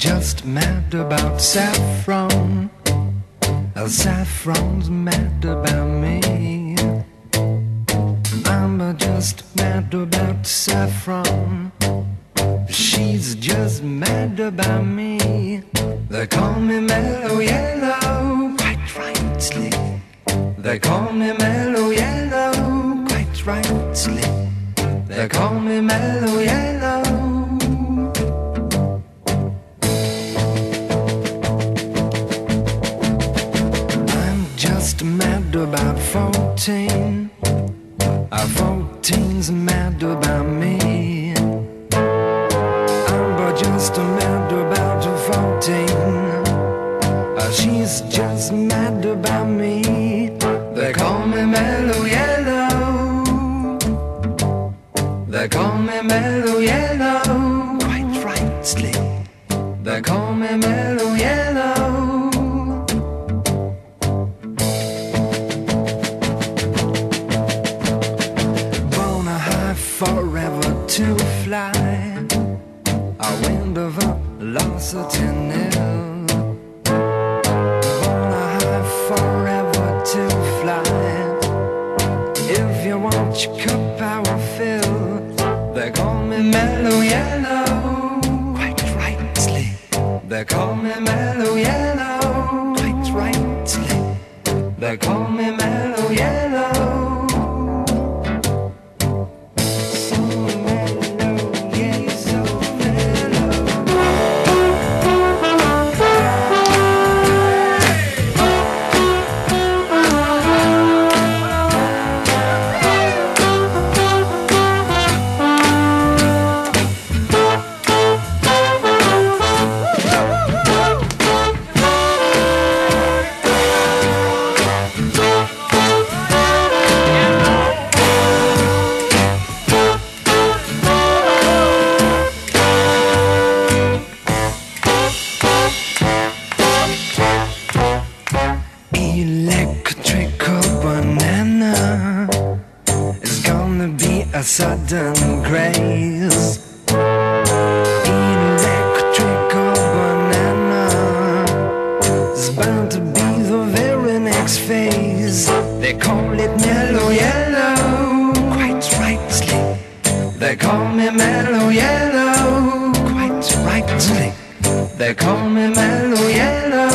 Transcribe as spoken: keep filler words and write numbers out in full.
just mad about saffron. Uh, Saffron's mad about me. I'm uh, just mad about saffron. She's just mad about me. They call me Mellow Yellow, quite rightly. They call me Mellow Yellow, quite rightly. They call me Mellow Yellow. I'm just mad about fourteen. Uh, fourteen's mad about me. I'm just mad about fourteen. Uh, she's just mad about me. They call me Mellow Yellow. They call me Mellow Yellow, quite rightly. They call me Mellow Yellow. Born a high forever to fly. A wind of velocity nil. Born a high forever to fly. If you want your cup, I will fill. They call me Mellow Yellow, quite rightly. They call me Mellow Yellow, quite rightly. They call me Mellow Yellow. Electrical banana is gonna be a sudden craze. Electrical banana is bound to be the very next phase. They call it Mellow Yellow, quite rightly. They call me Mellow Yellow, quite rightly. They call me Mellow Yellow.